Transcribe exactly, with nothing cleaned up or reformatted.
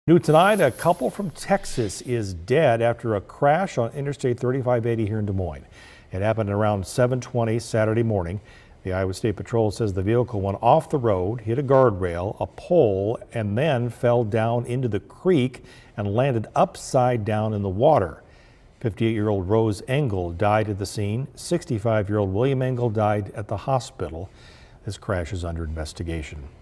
New tonight, a couple from Texas is dead after a crash on Interstate thirty-five eighty here in Des Moines. It happened around seven twenty Saturday morning. The Iowa State Patrol says the vehicle went off the road, hit a guardrail, a pole, and then fell down into the creek and landed upside down in the water. fifty-eight-year-old Rose Engel died at the scene. sixty-five-year-old William Engel died at the hospital. This crash is under investigation.